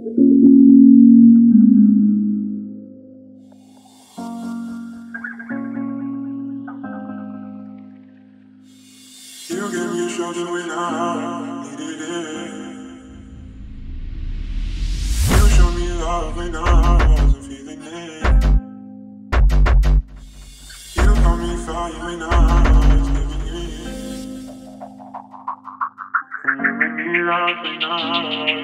You gave me a shoulder when I needed it. You showed me love when I wasn't feeling it. You caught me fire when I was living it. You made me laugh when I